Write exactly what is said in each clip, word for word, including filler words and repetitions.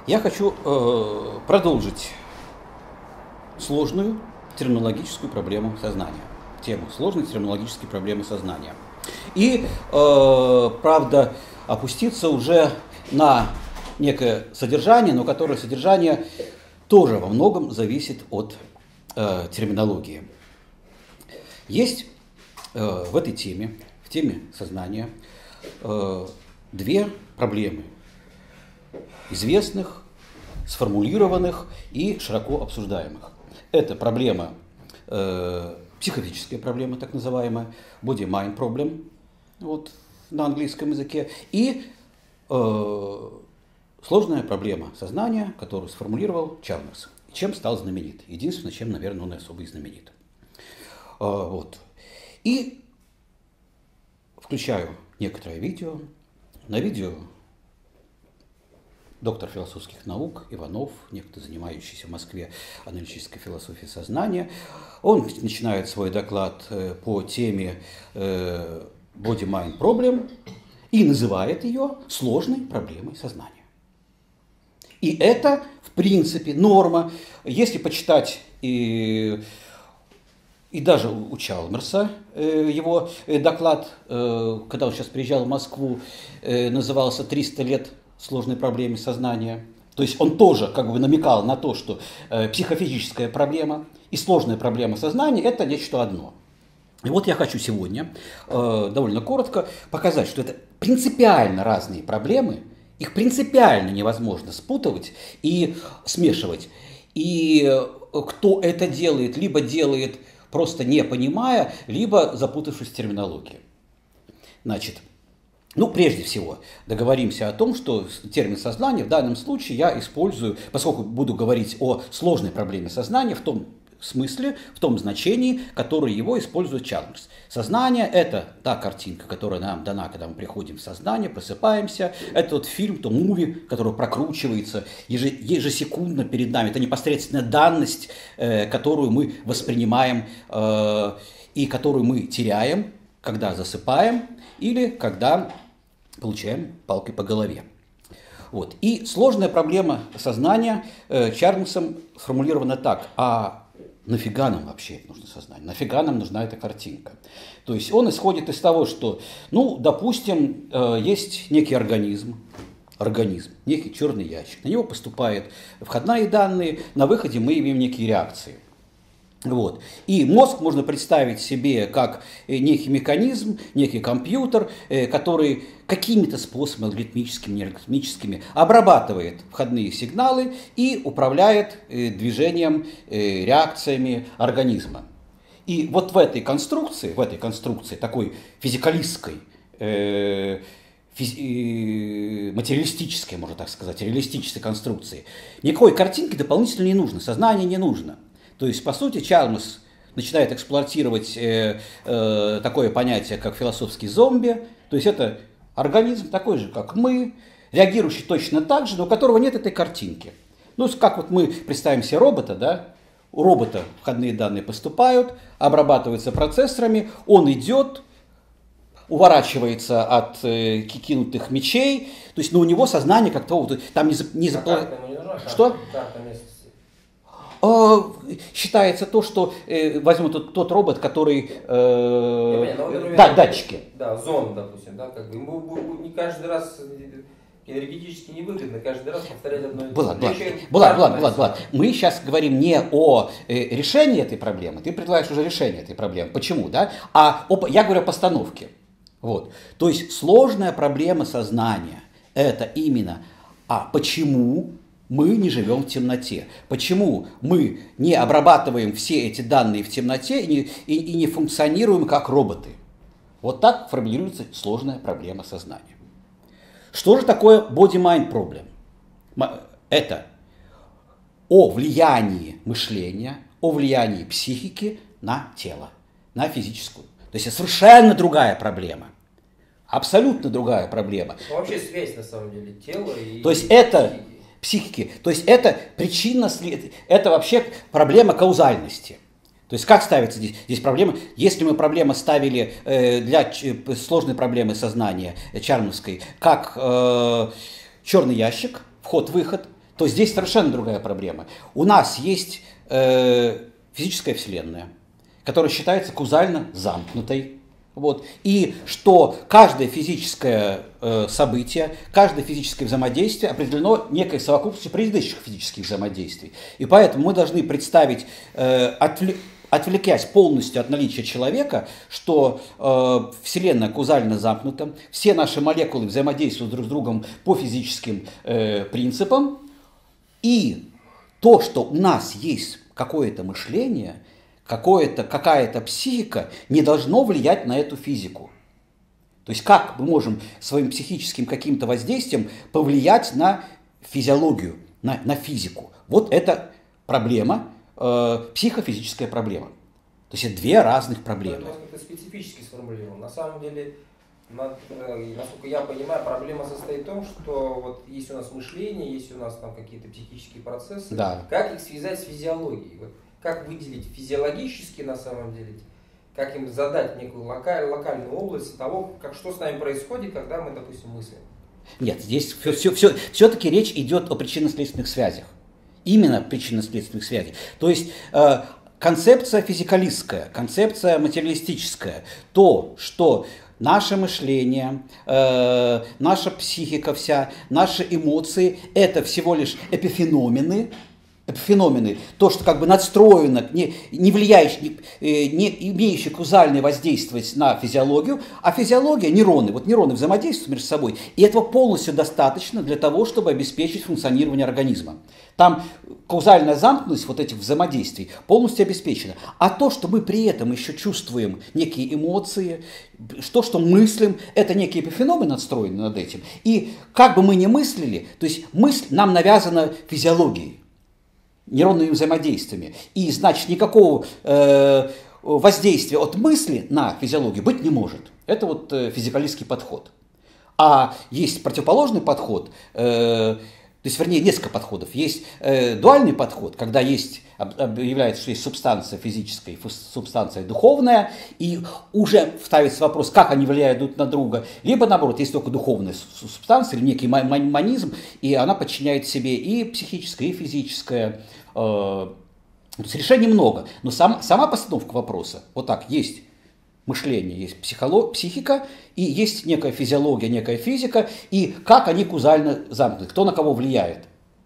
Я хочу э, продолжить сложную терминологическую проблему сознания. Тему сложной терминологической проблемы сознания. И, э, правда, опуститься уже на некое содержание, но которое содержание тоже во многом зависит от э, терминологии. Есть э, в этой теме, в теме сознания, э, две проблемы, известных, сформулированных и широко обсуждаемых. Это проблема, э, психофизическая проблема, так называемая, body-mind problem, вот, на английском языке, и э, сложная проблема сознания, которую сформулировал Чалмерс, чем стал знаменит. Единственное, чем, наверное, он и особо и знаменит. Э, вот. И включаю некоторое видео. На видео доктор философских наук Иванов, некто, занимающийся в Москве аналитической философией сознания, он начинает свой доклад по теме body-mind problem и называет ее сложной проблемой сознания. И это, в принципе, норма. Если почитать и, и даже у Чалмерса его доклад, когда он сейчас приезжал в Москву, назывался «триста лет сложной проблеме сознания». То есть он тоже как бы намекал на то, что э, психофизическая проблема и сложная проблема сознания – это нечто одно. И вот я хочу сегодня э, довольно коротко показать, что это принципиально разные проблемы, их принципиально невозможно спутывать и смешивать. И кто это делает, либо делает просто не понимая, либо запутавшись в терминологии. Значит, Ну, прежде всего, договоримся о том, что термин сознания в данном случае я использую, поскольку буду говорить о сложной проблеме сознания, в том смысле, в том значении, которое его использует Чалмерс. Сознание – это та картинка, которая нам дана, когда мы приходим в сознание, просыпаемся. Это тот фильм, то муви, который прокручивается ежесекундно перед нами. Это непосредственно данность, которую мы воспринимаем и которую мы теряем, когда засыпаем или когда получаем палкой по голове. Вот. И сложная проблема сознания э, Чалмерсом сформулирована так: а нафига нам вообще это нужно сознание? Нафига нам нужна эта картинка? То есть он исходит из того, что, ну, допустим, э, есть некий организм, организм, некий черный ящик, на него поступают входные данные, на выходе мы имеем некие реакции. Вот. И мозг можно представить себе как некий механизм, некий компьютер, который какими-то способами, алгоритмическими, неалгоритмическими, обрабатывает входные сигналы и управляет движением, реакциями организма. И вот в этой конструкции, в этой конструкции такой физикалистской, материалистической, можно так сказать, реалистической конструкции, никакой картинки дополнительно не нужно, сознание не нужно. То есть, по сути, Чалмерс начинает эксплуатировать э, э, такое понятие, как философский зомби. То есть, это организм такой же, как мы, реагирующий точно так же, но у которого нет этой картинки. Ну, как вот мы представим себе робота, да? У робота входные данные поступают, обрабатываются процессорами, он идет, уворачивается от э, кинутых мечей, то есть, но у него сознание как-то там не, не запланировано. Что? Считается то, что э, возьмем тот, тот робот, который... Э, понимаю, да, датчики. Да, зону, допустим, да, как бы ему не каждый раз энергетически невыгодно, каждый раз повторять одно и то же. Булат, Булат, Булат, Булат, Булат, мы сейчас говорим не о э, решении этой проблемы, ты предлагаешь уже решение этой проблемы. Почему, да? А о, я говорю о постановке. Вот. То есть сложная проблема сознания – это именно, а почему мы не живем в темноте? Почему мы не обрабатываем все эти данные в темноте и не, и, и не функционируем как роботы? Вот так формулируется сложная проблема сознания. Что же такое body-mind problem? Это о влиянии мышления, о влиянии психики на тело, на физическую. То есть это совершенно другая проблема. Абсолютно другая проблема. Ну, вообще связь, на самом деле, тела и... То есть это... психики. То есть это причина, это вообще проблема каузальности. То есть как ставится здесь, здесь проблема? Если мы проблему ставили э, для сложной проблемы сознания Чалмерской как э, черный ящик, вход-выход, то здесь совершенно другая проблема. У нас есть э, физическая вселенная, которая считается каузально замкнутой. Вот. И что каждое физическое э, событие, каждое физическое взаимодействие определено некой совокупностью предыдущих физических взаимодействий. И поэтому мы должны представить, э, отвле, отвлекясь полностью от наличия человека, что э, Вселенная каузально замкнута, все наши молекулы взаимодействуют друг с другом по физическим э, принципам, и то, что у нас есть какое-то мышление, какое-то, какая-то психика, не должно влиять на эту физику. То есть как мы можем своим психическим каким-то воздействием повлиять на физиологию, на, на физику. Вот это проблема, э, психофизическая проблема. То есть это две разных проблемы. Это как-то специфически сформулировал. На самом деле, насколько я понимаю, проблема состоит в том, что вот есть у нас мышление, есть у нас там какие-то психические процессы. Да. Как их связать с физиологией? Вот как выделить физиологически на самом деле, как им задать некую локаль, локальную область того, как, что с нами происходит, когда мы, допустим, мыслим. Нет, здесь все, все, все, все-таки речь идет о причинно-следственных связях. Именно причинно-следственных связях. То есть э, концепция физикалистская, концепция материалистическая, то, что наше мышление, э, наша психика вся, наши эмоции – это всего лишь эпифеномены, феномены, то, что как бы надстроено, не, не влияющее, не, не имеющее каузальное воздействие на физиологию, а физиология, нейроны, вот нейроны взаимодействуют между собой, и этого полностью достаточно для того, чтобы обеспечить функционирование организма. Там каузальная замкнутость вот этих взаимодействий полностью обеспечена. А то, что мы при этом еще чувствуем некие эмоции, то, что мыслим, это некие эпифеномены надстроены над этим. И как бы мы ни мыслили, то есть мысль нам навязана физиологией, нейронными взаимодействиями. И, значит, никакого э, воздействия от мысли на физиологию быть не может. Это вот э, физикалистский подход. А есть противоположный подход, э, то есть, вернее, несколько подходов. Есть э, дуальный подход, когда есть, объявляется, что есть субстанция физическая и субстанция духовная, и уже ставится вопрос, как они влияют друг на друга. Либо, наоборот, есть только духовная субстанция, или некий манизм, и она подчиняет себе и психическое, и физическое. То есть решений много, но сам, сама постановка вопроса, вот так, есть мышление, есть психолог, психика, и есть некая физиология, некая физика, и как они каузально замкнуты, кто на кого влияет.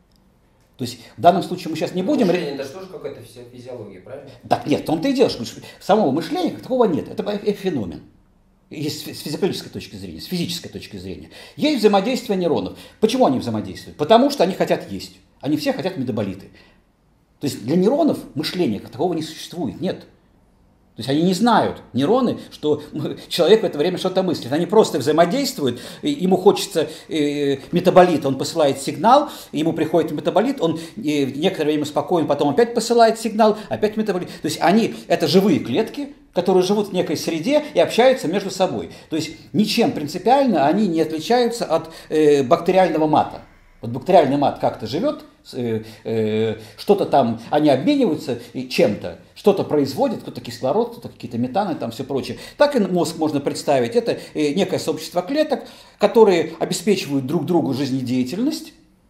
То есть в данном случае мы сейчас не будем... Мышление, это же тоже какая-то физиология, правильно? Так, нет, в том-то и дело, что самого мышления как такого нет, это феномен. Есть с физиологической точки зрения, с физической точки зрения. Есть взаимодействие нейронов. Почему они взаимодействуют? Потому что они хотят есть. Они все хотят метаболиты. То есть для нейронов мышления как такового не существует, нет. То есть они не знают, нейроны, что человек в это время что-то мыслит. Они просто взаимодействуют, ему хочется э, метаболит, он посылает сигнал, ему приходит метаболит, он э, некоторое время спокоен, потом опять посылает сигнал, опять метаболит. То есть они, это живые клетки, которые живут в некой среде и общаются между собой. То есть ничем принципиально они не отличаются от э, бактериального мата. Вот бактериальный мат как-то живет, э, э, что-то там, они обмениваются чем-то, что-то производят, кто-то кислород, кто-то какие-то метаны, там все прочее. Так и мозг можно представить. Это э, некое сообщество клеток, которые обеспечивают друг другу жизнедеятельность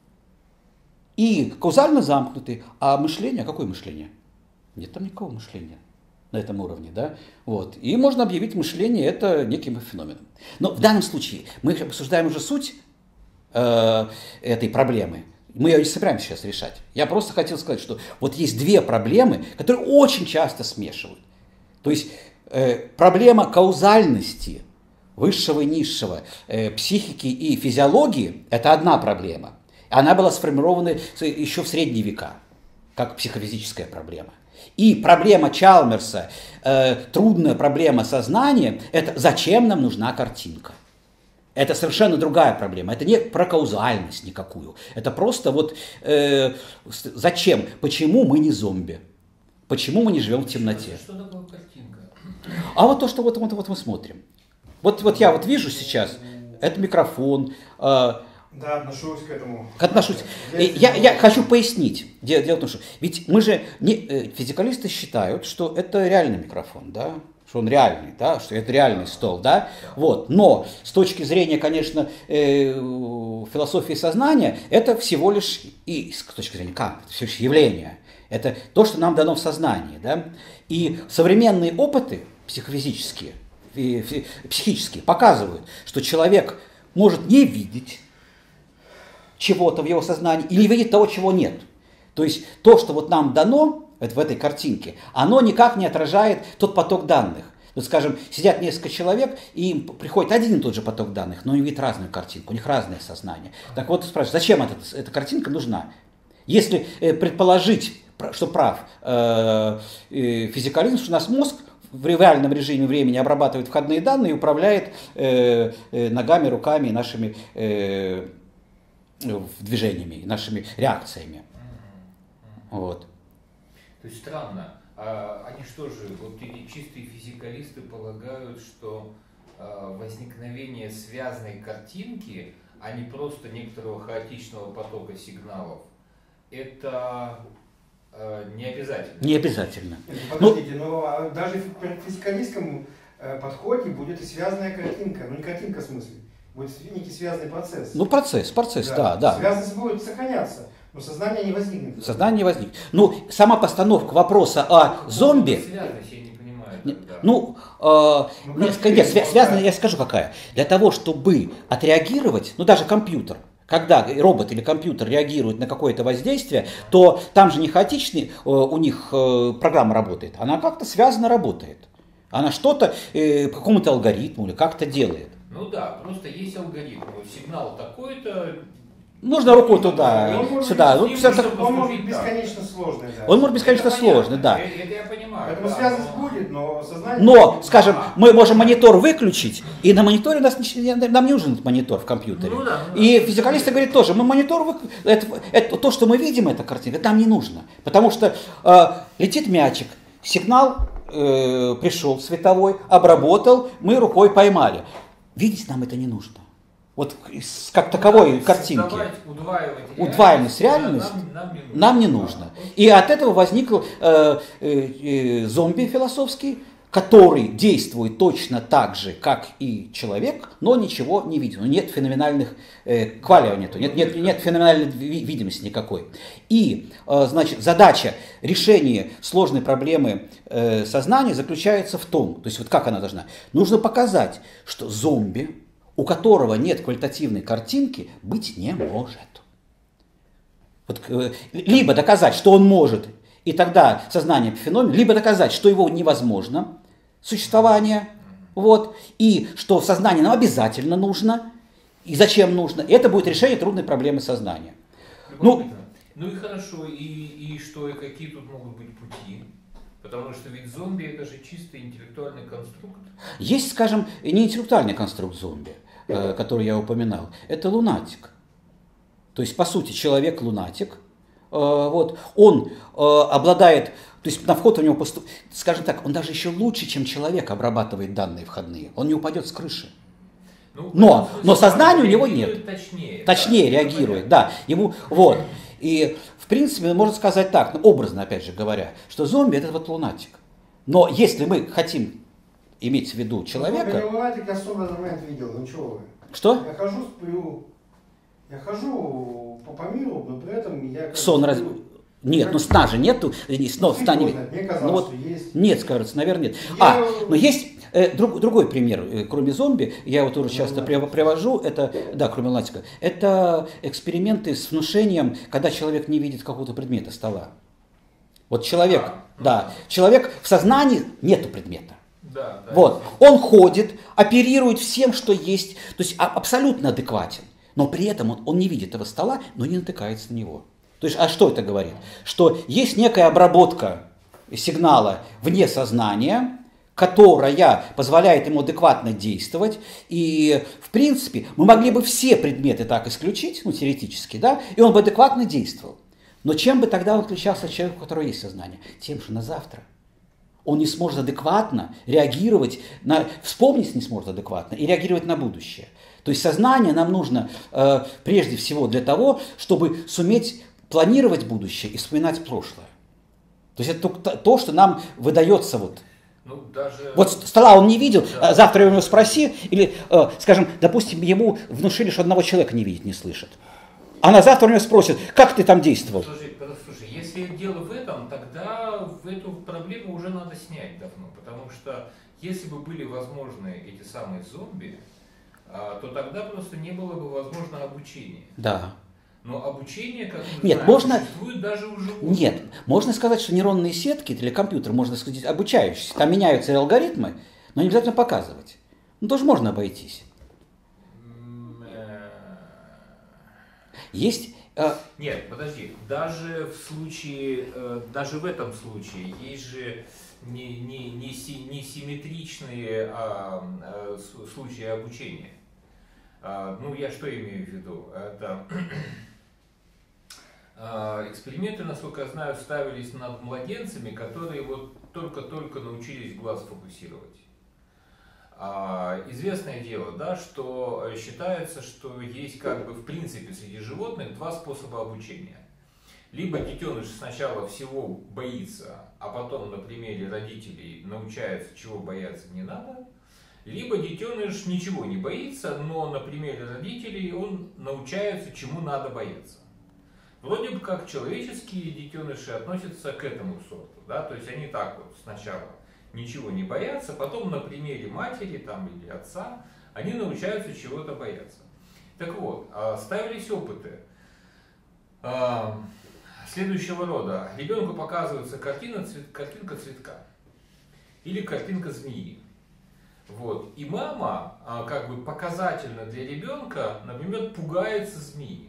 и каузально замкнуты. А мышление, какое мышление? Нет там никакого мышления на этом уровне, да? Вот. И можно объявить мышление это неким феноменом. Но в данном случае мы обсуждаем уже суть этой проблемы. Мы ее не собираемся сейчас решать. Я просто хотел сказать, что вот есть две проблемы, которые очень часто смешивают. То есть э, проблема каузальности высшего и низшего, э, психики и физиологии – это одна проблема. Она была сформирована еще в средние века, как психофизическая проблема. И проблема Чалмерса, э, трудная проблема сознания – это зачем нам нужна картинка. Это совершенно другая проблема. Это не про каузальность никакую. Это просто вот э, зачем? Почему мы не зомби? Почему мы не живем в темноте? Что такое картинка? А вот то, что вот, вот, вот мы смотрим. Вот, вот я вот вижу сейчас, это микрофон. Э, Да, отношусь к этому. Отношусь. Я, я хочу пояснить. Дело, дело в том, что ведь мы же не, физикалисты считают, что это реальный микрофон, да? что он реальный, да, что это реальный стол, да, вот. Но с точки зрения, конечно, э, философии сознания, это всего лишь, и с точки зрения Канта, это всего лишь явление, это то, что нам дано в сознании, да, и современные опыты психофизические, психические показывают, что человек может не видеть чего-то в его сознании или видеть того, чего нет. То есть то, что вот нам дано в этой картинке, оно никак не отражает тот поток данных. Вот, скажем, сидят несколько человек, и им приходит один и тот же поток данных, но они видят разную картинку, у них разное сознание. Так вот, спрашивают, зачем эта, эта картинка нужна? Если э, предположить, что прав э, э, физикализм, что у нас мозг в реальном режиме времени обрабатывает входные данные и управляет э, э, ногами, руками и нашими э, движениями, нашими реакциями. Вот. То есть странно. А они что же, вот эти чистые физикалисты полагают, что э, возникновение связанной картинки, а не просто некоторого хаотичного потока сигналов, это э, не обязательно? Не обязательно. Подождите, но, но даже в физикалистском э, подходе будет и связанная картинка, ну не картинка в смысле, будет некий связанный процесс. Ну процесс, процесс, да, да. да. Связанность будет сохраняться. Но сознание не возникнет. Сознание не возникнет. Ну, сама постановка вопроса о зомби... Связанность, я не понимаю. Не, ну, э, ну нет, нет, свя- связано, я скажу какая. Для того, чтобы отреагировать, ну даже компьютер, когда робот или компьютер реагирует на какое-то воздействие, то там же не хаотично э, у них э, программа работает, она как-то связано работает. Она что-то э, по какому-то алгоритму или как-то делает. Ну да, просто есть алгоритм. Сигнал такой-то... Нужно руку туда, он сюда. Может, Ну, он, так... он может быть бесконечно сложный. Да. Он может бесконечно это сложный, да. Это, это я понимаю. Поэтому да, связанность но... будет, но сознание... Но, скажем, мы можем монитор выключить, и на мониторе нас, нам не нужен монитор в компьютере. Ну, да, ну, и да. физикалисты говорят тоже, мы монитор, вы... это, это, то, что мы видим, эта картинка, это нам не нужно. Потому что э, летит мячик, сигнал э, пришел световой, обработал, мы рукой поймали. Видеть нам это не нужно. Вот как таковой картинки. Удваивать Удваиваемость реальности нам, нам, не нужно. нам не нужно. И от этого возник э, э, э, зомби философский, который действует точно так же, как и человек, но ничего не видит. Ну, нет феноменальных э, квалио нету, нет, нет, нет феноменальной видимости никакой. И, э, значит, задача решения сложной проблемы э, сознания заключается в том, то есть вот как она должна, нужно показать, что зомби, у которого нет квалитативной картинки, быть не может. Вот, э, либо доказать, что он может, и тогда сознание феномен, либо доказать, что его невозможно, существование, вот, и что сознание нам обязательно нужно, и зачем нужно. И это будет решение трудной проблемы сознания. Ну, ну и хорошо, и, и что, и какие тут могут быть пути? Потому что ведь зомби это же чисто интеллектуальный конструкт. Есть, скажем, не интеллектуальный конструкт зомби, э, который я упоминал, это лунатик. То есть, по сути, человек-лунатик, э, вот, он э, обладает, то есть на вход у него, поступ, скажем так, он даже еще лучше, чем человек обрабатывает данные входные, он не упадет с крыши. Ну, но, смысле, но сознанию у него нет. Точнее, точнее да, реагирует, да, ему, вот. И, в принципе, можно сказать так, ну, образно, опять же говоря, что зомби это вот лунатик. Но если мы хотим иметь в виду человека... Ну, лунатик я сто момент видел, ну чего вы. Что? Я хожу, сплю, я хожу по, по миру, но при этом я... Сон раз... Нет, ну сна же нету, снов сна не... Мне казалось, ну, вот, что есть. Нет, кажется, наверное, нет. Я... А, но есть э, друг, другой пример, э, кроме зомби, я его тоже часто при, привожу, это, да, кроме лунатика, это эксперименты с внушением, когда человек не видит какого-то предмета стола. Вот человек, а, да, человек в сознании нету предмета. Да, да, вот, он ходит, оперирует всем, что есть, то есть а, абсолютно адекватен, но при этом он, он не видит этого стола, но не натыкается на него. То есть, а что это говорит? Что есть некая обработка сигнала вне сознания, которая позволяет ему адекватно действовать. И, в принципе, мы могли бы все предметы так исключить, ну, теоретически, да, и он бы адекватно действовал. Но чем бы тогда он отличался от человека, у которого есть сознание? Тем, что на завтра он не сможет адекватно реагировать, на, вспомнить не сможет адекватно и реагировать на будущее. То есть сознание нам нужно э, прежде всего для того, чтобы суметь планировать будущее и вспоминать прошлое. То есть это то, что нам выдается вот Ну, даже... Вот стола он не видел, Да. завтра у него спроси, или, э, скажем, допустим, ему внушили, что одного человека не видит, не слышит. А на завтра у него спросят, как ты там действовал? Слушай, слушай, если дело в этом, тогда в эту проблему уже надо снять давно, потому что если бы были возможны эти самые зомби, а, то тогда просто не было бы возможно обучение. Да. Но обучение, как мы Нет, знаем, можно- существует даже у животных. Нет, можно сказать, что нейронные сетки или компьютер, можно сказать, обучающиеся. Там меняются алгоритмы, но не обязательно показывать. Ну, тоже можно обойтись. М, э, Есть... э, Нет, подожди, даже в случае, э, даже в этом случае есть же не, не, не, си- не симметричные а, а, с- случаи обучения. А, ну, я что имею в виду? Это а, эксперименты, насколько я знаю, ставились над младенцами, которые вот только-только научились глаз фокусировать. А, известное дело, да, что считается, что есть как бы в принципе среди животных два способа обучения. Либо детеныш сначала всего боится, а потом на примере родителей научается, чего бояться не надо. Либо детеныш ничего не боится, но на примере родителей он научается, чему надо бояться. Вроде бы как человеческие детеныши относятся к этому сорту, да, то есть они так вот сначала ничего не боятся, потом на примере матери там, или отца они научаются чего-то бояться. Так вот, ставились опыты а, следующего рода. Ребенку показывается картина, цвет, картинка цветка или картинка змеи. Вот. И мама, а, как бы показательно для ребенка, например, пугается змеи.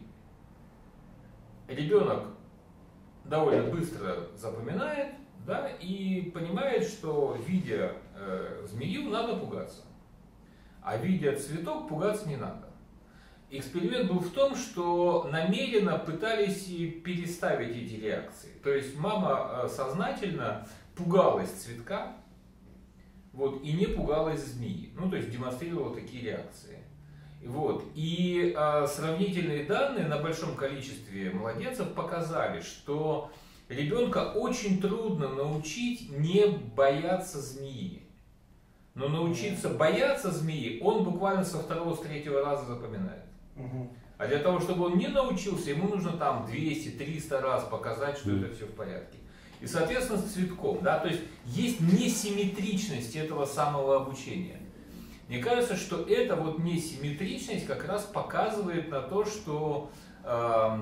Ребенок довольно быстро запоминает, да, и понимает, что видя э, змею, надо пугаться. А видя цветок, пугаться не надо. Эксперимент был в том, что намеренно пытались переставить эти реакции. То есть мама э, сознательно пугалась цветка, вот, и не пугалась змеи. Ну, то есть демонстрировала такие реакции. Вот. И э, сравнительные данные на большом количестве младенцев показали, что ребенка очень трудно научить не бояться змеи. Но научиться бояться змеи он буквально со второго, с третьего раза запоминает. Угу. А для того, чтобы он не научился, ему нужно там двести-триста раз показать, что Mm. это все в порядке. И соответственно с цветком, да, то есть есть несимметричность этого самого обучения. Мне кажется, что эта вот несимметричность как раз показывает на то, что э,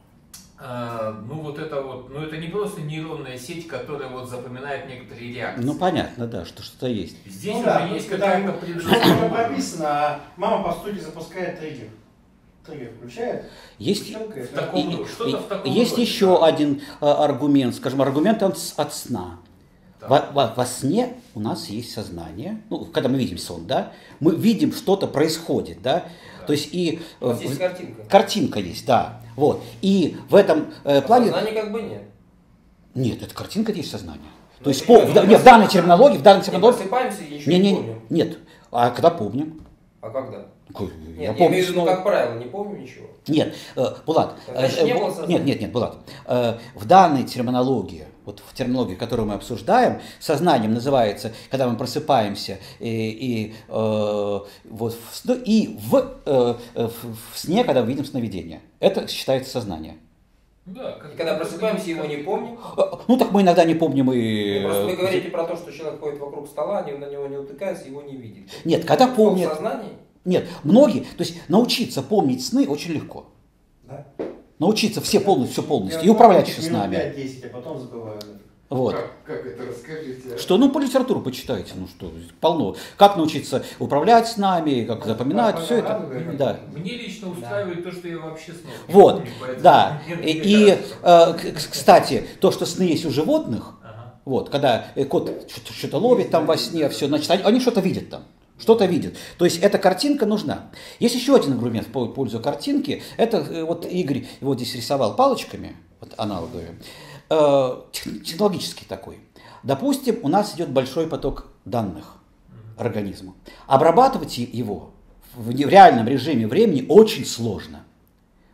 э, ну вот это вот, ну это не просто нейронная сеть, которая вот запоминает некоторые реакции. Ну, понятно, да, что что-то есть. Здесь Ну уже да, есть там какая-то Там предрасположенность. прописано, а мама по сути запускает триггер. Триггер включает. Есть, щелкает, В да. таком, и- что-то в таком есть роде, еще да. один а, аргумент, скажем, аргумент от, с- от сна. Да. Во, во- во сне у нас есть сознание, ну, когда мы видим сон, да, мы видим, что-то происходит, да, Да. то есть и У вас э, есть картинка. картинка есть, да, вот, и в этом э, А плане, сознания как бы нет. нет, это картинка есть сознание, Ну, то есть понимаю, по- в, ну, да- нет, в данной терминологии, в данной Не терминологии, просыпаемся и ничего не, не, не, помним. нет, а когда помним, А когда? Какой- Нет, я я, помню имею в виду, снова. как правило, не помню ничего. Нет, э, Булат, Значит, э, не э, было бу- сознания. нет, нет, нет, Булат, э, в данной терминологии, вот в терминологии, которую мы обсуждаем, сознанием называется, когда мы просыпаемся и, и, э, вот, в, сну- и в, э, э, в, в сне, когда мы видим сновидение. Это считается сознание. Да, как- И когда просыпаемся, его не помним. Э, Ну так мы иногда не помним и... Ну, просто вы э, говорите про то, что человек ходит вокруг стола, они на него не утыкаются, его не видит. Нет, когда В помнят... сознании? Нет, многие, то есть научиться помнить сны очень легко. Да? Научиться все полностью, все полностью Я и управлять помню, с минут нами. пять-десять, а потом забываю. Вот. Как, как это, расскажите. Что, ну, по литературу почитайте, ну что, полно. Как научиться управлять с нами, как запоминать, А, все это. радуга, Да. Мне лично устраивает то, что я вообще снова не Вот, помню, поэтому да. мне- И, мне и, кажется. э, к- кстати, то, что сны есть у животных, Ага. вот, когда э, кот что-то, что-то ловит там во сне, все, значит, они, они что-то видят там. Что-то видят. То есть эта картинка нужна. Есть еще один аргумент в пользу картинки. Это э, вот Игорь его здесь рисовал палочками, вот аналоговые, э, тех- технологический такой. Допустим, у нас идет большой поток данных организма. Обрабатывать е- его в не- в реальном режиме времени очень сложно.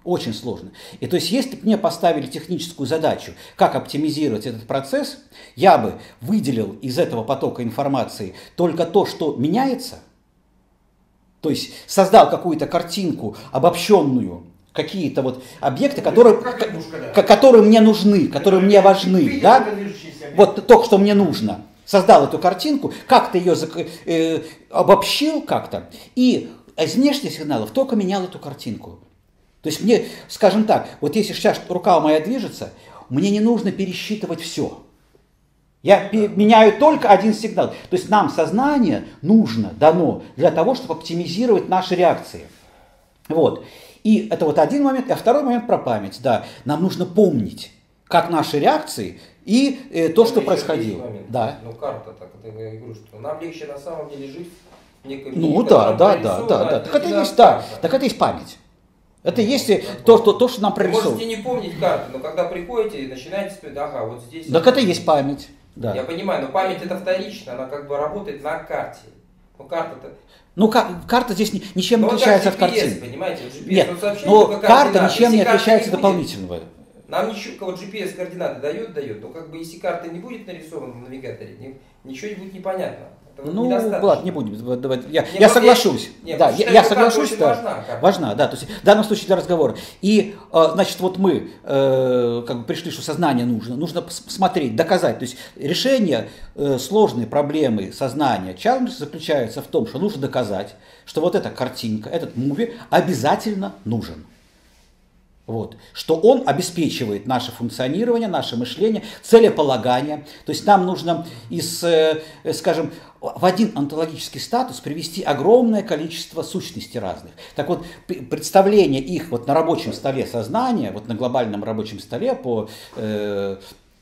Очень сложно. И то есть, если бы мне поставили техническую задачу, как оптимизировать этот процесс, я бы выделил из этого потока информации только то, что меняется, то есть создал какую-то картинку обобщенную, какие-то вот объекты, которые, которые мне нужны, которые мне важны, да? Вот то, что мне нужно. Создал эту картинку, как-то ее э, обобщил как-то, и из внешних сигналов только менял эту картинку. То есть мне, скажем так, вот если сейчас рука моя движется, мне не нужно пересчитывать все. Я меняю только один сигнал. То есть нам сознание нужно, дано для того, чтобы оптимизировать наши реакции. Вот. И это вот один момент. А второй момент про память. Да, нам нужно помнить, как наши реакции и э, то, что происходило. Да. Ну, карта, так это я говорю, что нам легче на самом деле жить в некой Ну мире, да, да, да, да, да. Так это есть, да. Так это есть память. Это ну, есть то, что, то, что нам прорисовано. Вы можете не помнить карты, но когда приходите и начинаете спать, ага, вот здесь... Так это есть память. Да. Я понимаю, но память это вторично, она как бы работает на карте. Ну карта-то... Ну кар- карта здесь ни, ничем не отличается от картины. Понимаете, вот джи пи эс, нет, вот но карта ничем не отличается дополнительно. Нам ничего, вот джи пи эс координаты дает, дает, но как бы если карта не будет нарисована в навигаторе, ничего не будет непонятно. Ну, ладно, не будем. Я, я соглашусь. Нет, да, я, я соглашусь. Да, важна, важна, да. То есть в данном случае для разговора. И, значит, вот мы э, как бы пришли, что сознание нужно. Нужно посмотреть, доказать. То есть решение э, сложной проблемы сознания челлендж заключается в том, что нужно доказать, что вот эта картинка, этот муви обязательно нужен. Вот. Что он обеспечивает наше функционирование, наше мышление, целеполагание. То есть нам нужно из, скажем, в один онтологический статус привести огромное количество сущностей разных. Так вот, представление их вот на рабочем столе сознания, вот на глобальном рабочем столе по э,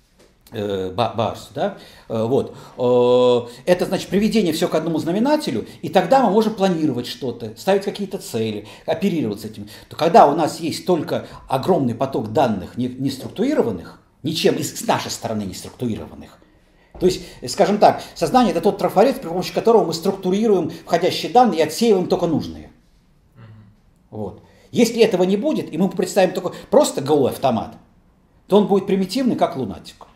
э, Барсу, да, вот, это значит приведение все к одному знаменателю, и тогда мы можем планировать что-то, ставить какие-то цели, оперировать с этим. То когда у нас есть только огромный поток данных не, не структурированных, ничем с нашей стороны не структурированных, то есть, скажем так, сознание это тот трафарет, при помощи которого мы структурируем входящие данные и отсеиваем только нужные. Вот. Если этого не будет, и мы представим только просто голый автомат, то он будет примитивный, как лунатик.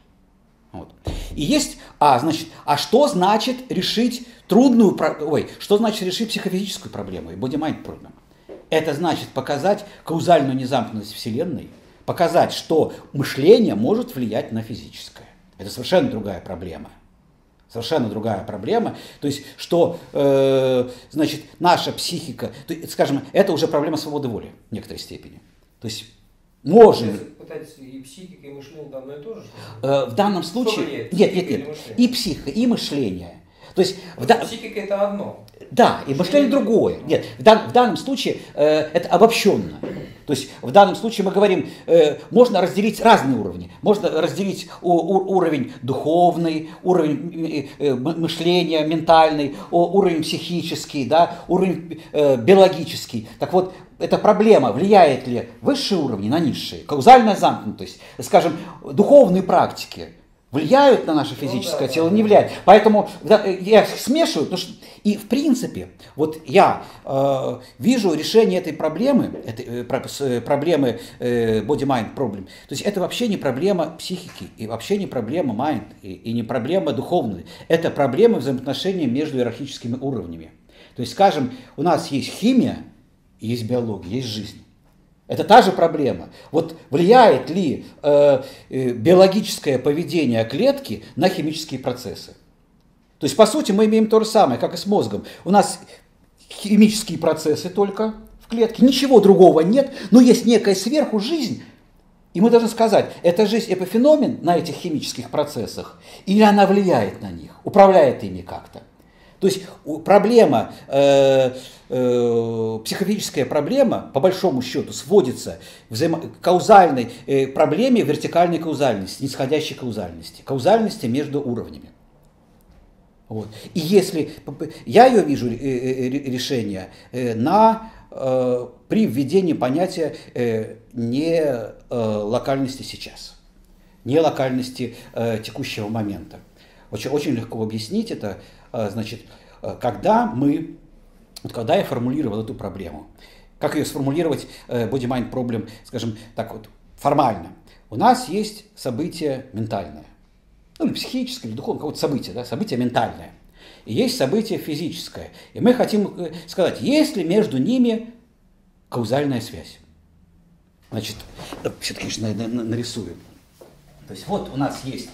Вот. И есть, а, значит, а что значит решить трудную, ой, что значит решить психофизическую проблему, body-mind problem? Это значит показать каузальную незамкнутость Вселенной, показать, что мышление может влиять на физическое. Это совершенно другая проблема. Совершенно другая проблема. То есть, что, э, значит, наша психика, то, скажем, это уже проблема свободы воли в некоторой степени. То есть, можем... И психика, и мышление одно и то же? Э, в данном случае... Нет, нет, нет. И психика, и мышление. То есть, в да... Психика это одно. Да, и мышление другое. Нет, в, дан, в данном случае э, это обобщенно. То есть в данном случае мы говорим, э, можно разделить разные уровни. Можно разделить у, у, уровень духовный, уровень э, мышления ментальный, уровень психический, да, уровень э, биологический. Так вот, эта проблема, влияет ли высшие уровни на низшие, каузальная замкнутость, скажем, духовные практики влияют на наше физическое ну, да, тело, да, не влияют. Да. Поэтому да, я их смешиваю, потому что и в принципе, вот я э, вижу решение этой проблемы, этой э, проблемы э, body-mind problem. То есть это вообще не проблема психики, и вообще не проблема mind, и, и не проблема духовная. Это проблема взаимоотношений между иерархическими уровнями. То есть, скажем, у нас есть химия, есть биология, есть жизнь. Это та же проблема. Вот влияет ли э, э, биологическое поведение клетки на химические процессы? То есть, по сути, мы имеем то же самое, как и с мозгом. У нас химические процессы только в клетке, ничего другого нет, но есть некая сверху жизнь. И мы должны сказать, эта жизнь эпифеномен на этих химических процессах, или она влияет на них, управляет ими как-то. То есть проблема, э, э, психофизическая проблема, по большому счету, сводится к взаимо- каузальной э, проблеме вертикальной каузальности, нисходящей каузальности, каузальности между уровнями. Вот. И если я ее вижу э, э, решение э, на, э, при введении понятия э, не э, локальности сейчас, не локальности э, текущего момента. Очень, очень легко объяснить это. Значит, когда мы, вот когда я формулировал эту проблему, Как ее сформулировать, э, body-mind problem, скажем так вот, формально? У нас есть событие ментальное, ну, или психическое, или духовное, какое-то событие, да, событие ментальное. И есть событие физическое. И мы хотим сказать, есть ли между ними каузальная связь. Значит, вообще-то, конечно, нарисую. То есть вот у нас есть...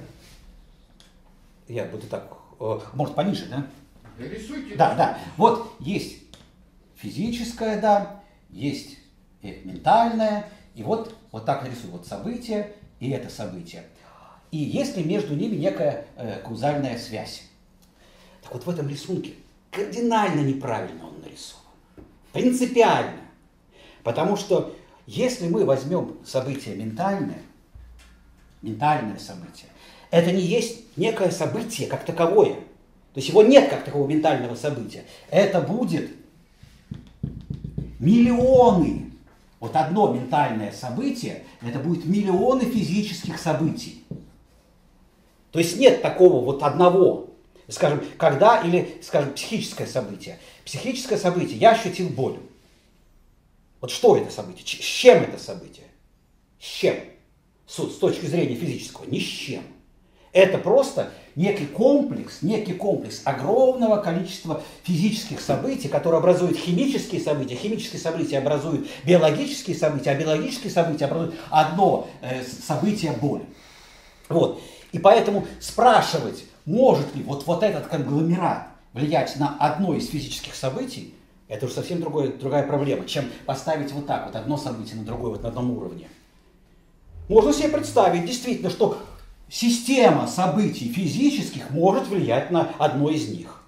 Я буду так... Может, пониже, да? Рисуйте. Да, да. Вот есть физическое, да, есть ментальное, и вот, вот так нарисую. Вот событие и это событие. И есть ли между ними некая э, каузальная связь? Так вот в этом рисунке кардинально неправильно он нарисован. Принципиально. Потому что если мы возьмем событие ментальное, ментальное событие, это не есть некое событие как таковое. То есть его нет как такого ментального события. Это будет миллионы. Вот одно ментальное событие, это будет миллионы физических событий. То есть нет такого вот одного, скажем, когда, или, скажем, психическое событие. Психическое событие, я ощутил боль. Вот что это событие? С чем это событие? С чем? С, с точки зрения физического? Ни с чем. Это просто некий комплекс, некий комплекс огромного количества физических событий, которые образуют химические события. Химические события образуют биологические события, а биологические события образуют одно э, событие боли. Вот. И поэтому спрашивать, может ли вот, вот этот конгломерат влиять на одно из физических событий, это уже совсем другое, другая проблема, чем поставить вот так вот одно событие на другое, вот на одном уровне. Можно себе представить действительно, что система событий физических может влиять на одно из них.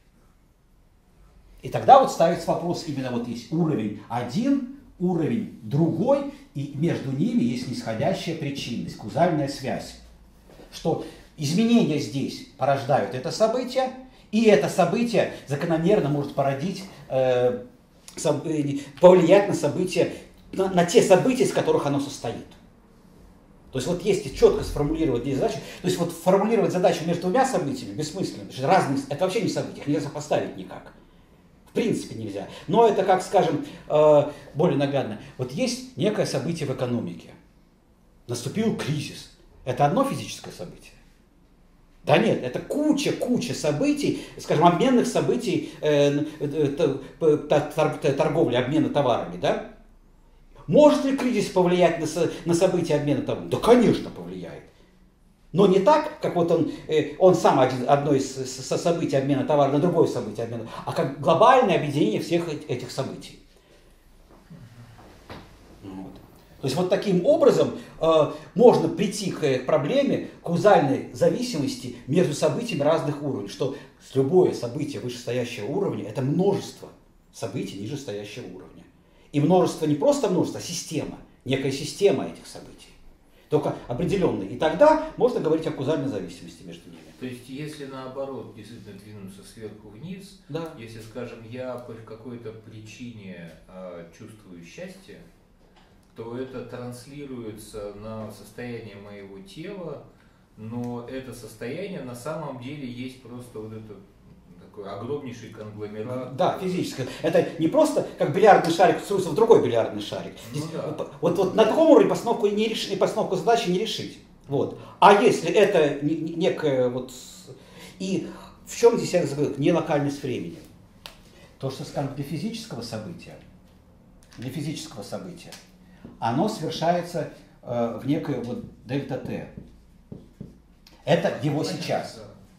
И тогда вот ставится вопрос, именно вот есть уровень один, уровень другой, и между ними есть нисходящая причинность, каузальная связь. Что изменения здесь порождают это событие, и это событие закономерно может породить, э, соб, повлиять на события, на, на те события, из которых оно состоит. То есть вот если четко сформулировать здесь задачу, то есть вот формулировать задачу между двумя событиями бессмысленно, потому что разные, это вообще не события, их нельзя сопоставить никак. В принципе нельзя. Но это, как скажем, э, более наглядно. Вот есть некое событие в экономике. Наступил кризис. Это одно физическое событие? Да нет, это куча-куча событий, скажем, обменных событий э, э, торговли, обмена товарами, да? Может ли кризис повлиять на, со, на события обмена товарами? Да, конечно, повлияет. Но не так, как вот он, э, он сам один, одно из со событий обмена товара на другое событие обмена, а как глобальное объединение всех этих событий. Вот. То есть вот таким образом э, можно прийти к проблеме каузальной зависимости между событиями разных уровней, что любое событие вышестоящего уровня – это множество событий нижестоящего уровня. И множество не просто множество, а система, некая система этих событий, только определенная. И тогда можно говорить о каузальной зависимости между ними. То есть, если наоборот действительно двинуться сверху вниз, да. Если, скажем, я по какой-то причине э, чувствую счастье, то это транслируется на состояние моего тела, но это состояние на самом деле есть просто вот это такой огромнейший конгломерат. Да, физическое. Это не просто как бильярдный шарик встроится в другой бильярдный шарик. Ну, да. вот, вот на таком уровне постановку, не реш... постановку задачи не решить. Вот. А если это некое вот... И в чем здесь я говорю? Не локальность времени. То, что, скажем, для физического события, для физического события, оно совершается э, в некое вот дельта Т. Это его сейчас.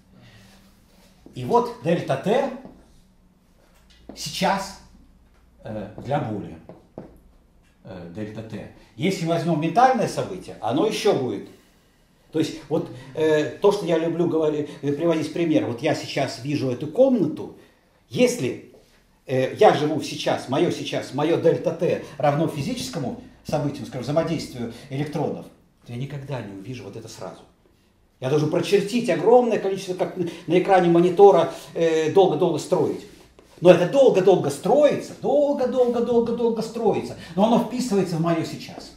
И вот дельта Т сейчас э, для боли. Э, дельта Т. Если возьмем ментальное событие, оно еще будет. То есть вот э, то, что я люблю говорить, приводить пример. Вот я сейчас вижу эту комнату. Если э, я живу сейчас, мое сейчас, мое дельта Т равно физическому событию, скажем, взаимодействию электронов, то я никогда не увижу вот это сразу. Я должен прочертить огромное количество, как на экране монитора, э, долго-долго строить. Но это долго-долго строится, долго-долго-долго-долго строится, но оно вписывается в мое сейчас.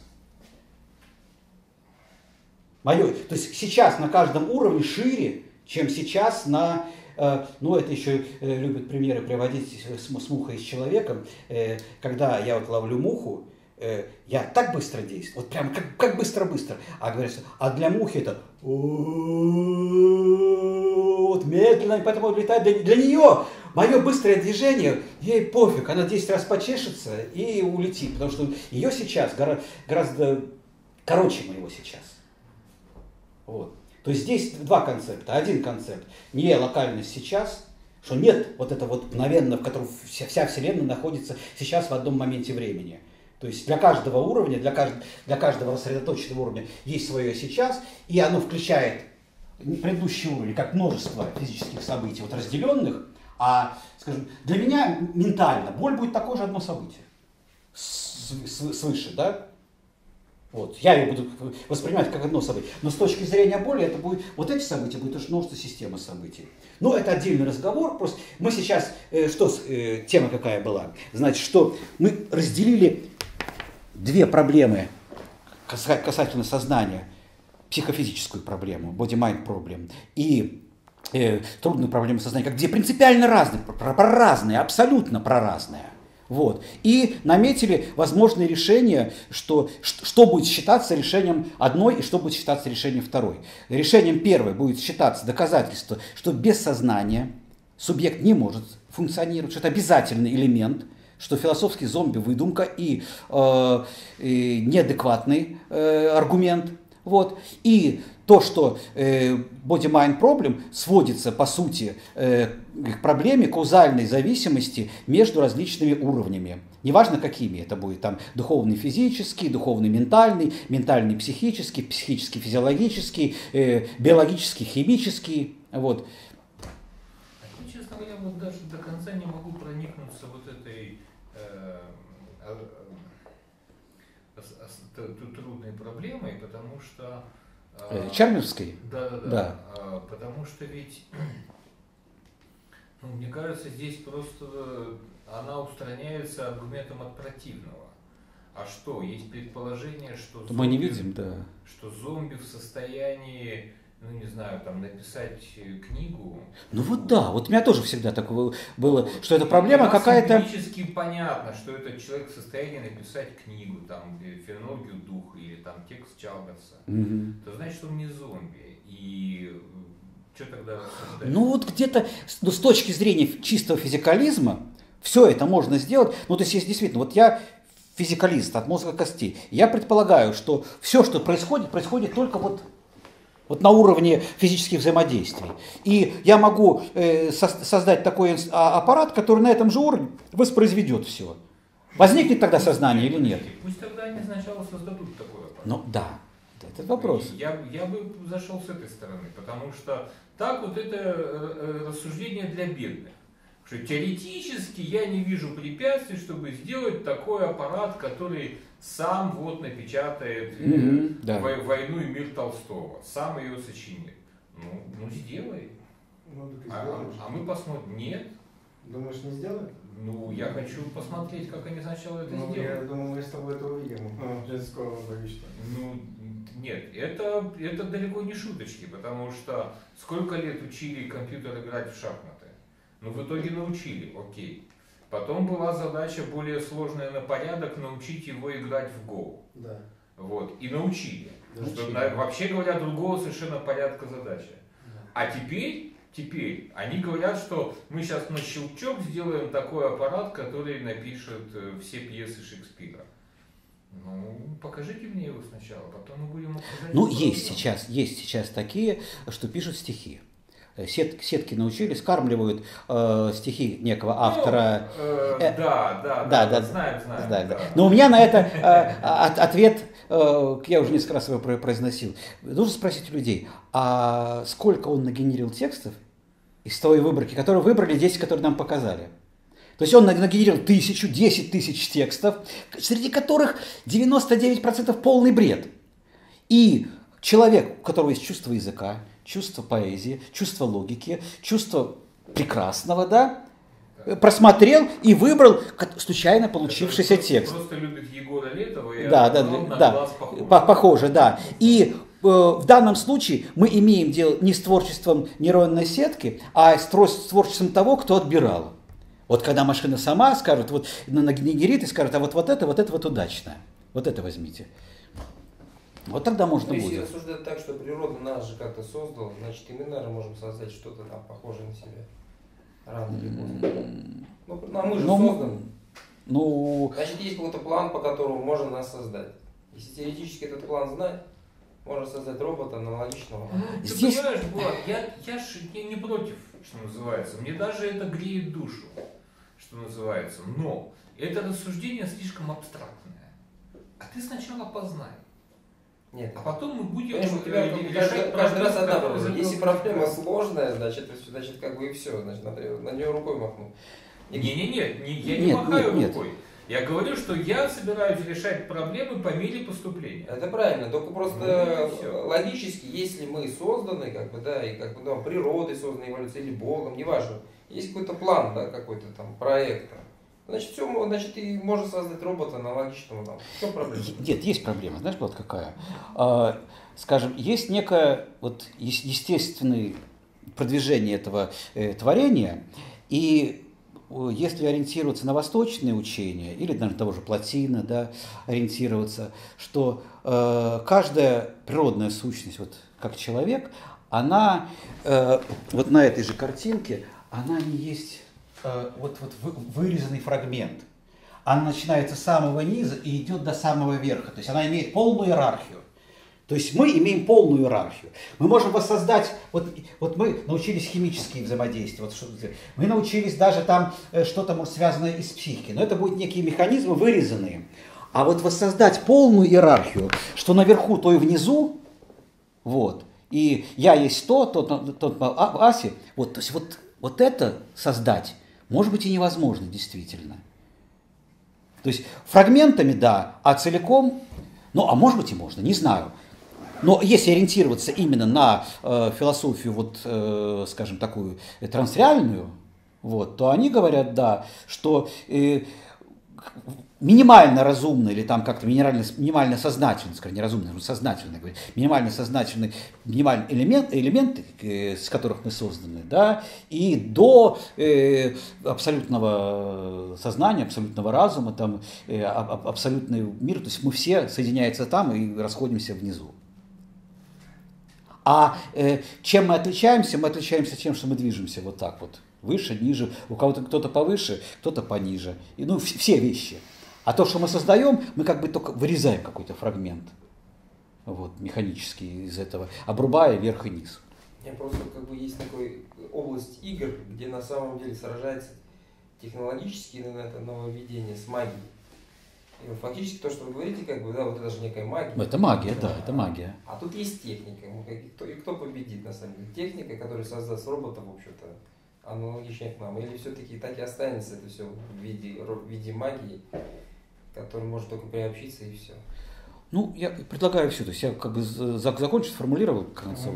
Мое, то есть сейчас на каждом уровне шире, чем сейчас на ну это еще любят примеры приводить с мухой и с человеком, когда я вот ловлю муху, я так быстро действую, вот прям как, как быстро-быстро, а говорится, а для мухи это вот медленно, поэтому летает, для, для нее мое быстрое движение, ей пофиг, она десять раз почешется и улетит, потому что ее сейчас гора, гораздо короче моего сейчас. Вот. То есть здесь два концепта. Один концепт – не локальность сейчас, что нет вот это вот мгновенно, в котором вся, вся Вселенная находится сейчас в одном моменте времени. То есть для каждого уровня, для, кажд... для каждого рассредоточенного уровня есть свое сейчас, и оно включает предыдущий уровень как множество физических событий, вот разделенных, а, скажем, для меня ментально боль будет такое же одно событие, с... С... свыше, да? Вот. Я ее буду воспринимать как одно событие. Но с точки зрения боли, это будет, вот эти события будет тоже множество системы событий. Но это отдельный разговор. Просто мы сейчас, э, что, э, тема какая была? Значит, что мы разделили две проблемы касательно сознания. Психофизическую проблему, body-mind problem, и э, трудную проблему сознания, где принципиально разные, про, про разные, абсолютно про разные. Вот. И наметили возможные решения, что, что будет считаться решением одной и что будет считаться решением второй. Решением первой будет считаться доказательство, что без сознания субъект не может функционировать, что это обязательный элемент, что философский зомби выдумка и, э, и неадекватный э, аргумент. Вот. И то, что э, body-mind problem сводится, по сути, э, к проблеме каузальной зависимости между различными уровнями. Неважно, какими это будет, там, духовный физический, духовный ментальный, ментальный психический, психический физиологический, э, биологический химический. Вот. А, честно говоря, вот даже до конца не могу проникнуться вот этой э, трудной проблемой, потому что... Э, Чармерской? Да, да, да. да. А, потому что ведь, ну, мне кажется, здесь просто она устраняется аргументом от противного. А что, есть предположение, что зомби, мы не видим, да. что зомби в состоянии, ну не знаю, там написать книгу. Ну вот да, вот у меня тоже всегда такое было, что эта проблема какая-то... Технически понятно, что этот человек в состоянии написать книгу, там, фенологию духа или там текст Чалберса. Угу. То значит, он не зомби. И что тогда рассуждать? Ну вот где-то ну, с точки зрения чистого физикализма все это можно сделать. Ну то есть если действительно, вот я физикалист от мозга к кости, я предполагаю, что все, что происходит, происходит только вот... Вот на уровне физических взаимодействий. И я могу э, со создать такой аппарат, который на этом же уровне воспроизведет все. Возникнет тогда сознание или нет? Пусть тогда они сначала создадут такой аппарат. Ну да, это вопрос. Я, я бы зашел с этой стороны, потому что так вот это рассуждение для бедных. Что теоретически я не вижу препятствий, чтобы сделать такой аппарат, который сам вот напечатает mm-hmm, да. «Войну и мир» Толстого, сам ее сочинит. Ну, ну сделай. Ну, а, а мы посмотрим. Нет. Думаешь, не сделают? Ну, я хочу посмотреть, как они сначала это ну, сделают. Я думаю, мы с тобой это увидим. Очень скоро, боюсь, что. Ну, нет, это, это далеко не шуточки, потому что сколько лет учили компьютер играть в шахматы? Ну, в итоге научили, окей. Потом была задача более сложная на порядок, научить его играть в Go. Да. Вот, и научили. Да, что, научили. Вообще говоря, другого совершенно порядка задача. Да. А теперь, теперь они говорят, что мы сейчас на щелчок сделаем такой аппарат, который напишет все пьесы Шекспира. Ну, покажите мне его сначала, потом мы будем обсуждать. Ну, есть сейчас, есть сейчас такие, что пишут стихи. Сет, сетки научились, скармливают э, стихи некого автора. Ну, э, э, да, да, да, да, да, знаем, знаем. Да, да. Да. Но у меня на это э, от, ответ, э, я уже несколько раз его произносил. Нужно спросить у людей, а сколько он нагенерил текстов из той выборки, которые выбрали, десять, которые нам показали. То есть он нагенерил тысячу, десять тысяч текстов, среди которых девяносто девять процентов полный бред. И человек, у которого есть чувство языка, чувство поэзии, чувство логики, чувство прекрасного, да, просмотрел и выбрал случайно получившийся это текст. Просто любит Егора Летова и да, да, на да, глаз похоже. похоже, да. И в данном случае мы имеем дело не с творчеством нейронной сетки, а с творчеством того, кто отбирал. Вот когда машина сама скажет, вот нагенерит и скажет, а вот, вот это, вот это вот удачное. Вот это возьмите. Вот тогда можно будет. Если рассуждать так, что природа нас же как-то создала, значит и мы, наверное, можем создать что-то там похожее на себя. Рано или поздно. Ну, ну, мы же ну, созданы. Ну... Значит, есть какой-то план, по которому можно нас создать. Если теоретически этот план знать, можно создать робота аналогичного. Ты Здесь... понимаешь, Влад, я, я же не, не против, что называется. Мне даже это греет душу, что называется. Но это рассуждение слишком абстрактное. А ты сначала познай. Нет. А потом мы будем Конечно, у тебя решать каждый, каждый раз одна проблема. проблема. Если проблема сложная, значит, значит как бы и все. Значит, на, на нее рукой махнул. Не-не-не, не, я не нет, махаю нет, рукой. Я говорю, что я собираюсь решать проблемы по мере поступления. Это правильно, только просто ну, логически, если мы созданы, как бы, да, и как бы, да, природой созданы, эволюцией или Богом, неважно, есть какой-то план, да, какой-то там проект, значит, все, значит, и можно создать робота аналогичного нам. В чем проблема? Нет, есть проблема, знаешь, вот какая? А, скажем, есть некое вот естественное продвижение этого э, творения, и если ориентироваться на восточные учения, или даже того же Плотина, да, ориентироваться, что э, каждая природная сущность, вот как человек, она э, вот на этой же картинке, она не есть э, вот, вот вы, вырезанный фрагмент. Она начинается с самого низа и идет до самого верха. То есть она имеет полную иерархию. То есть мы имеем полную иерархию. Мы можем воссоздать, вот, вот мы научились химические взаимодействия, вот что, мы научились даже там что-то может, связанное и с психикой, но это будут некие механизмы вырезанные. А вот воссоздать полную иерархию, что наверху, то и внизу, вот, и я есть то, тот, тот а, Аси, вот, то есть вот, вот это создать может быть и невозможно действительно. То есть фрагментами, да, а целиком, ну а может быть и можно, не знаю. Но если ориентироваться именно на э, философию, вот, э, скажем, такую э, трансреальную, вот, то они говорят, да, что э, минимально разумный или там как-то минимально, минимально сознательный, скажем, не разумный, но сознательный, минимально сознательный, минимальный элемент, элементы, э, с которых мы созданы, да, и до э, абсолютного сознания, абсолютного разума, там, э, аб, абсолютный мир, то есть мы все соединяемся там и расходимся внизу. А э, чем мы отличаемся? Мы отличаемся тем, что мы движемся вот так вот, выше, ниже, у кого-то кто-то повыше, кто-то пониже, и, ну, все вещи. А то, что мы создаем, мы как бы только вырезаем какой-то фрагмент, вот, механический из этого, обрубая вверх и низ. У меня просто как бы есть такая область игр, где на самом деле сражается технологические нововведения с магией. И фактически то, что вы говорите, как бы, да, вот это же некая магия. Это магия, да, это магия. А тут есть техника. И кто, и кто победит на самом деле? Техника, которая создаст робота, в общем-то, аналогичная к нам. Или все-таки так и останется это все в виде, в виде магии, который может только приобщиться и все. Ну, я предлагаю все. То есть я как бы закончил, сформулировал концовый.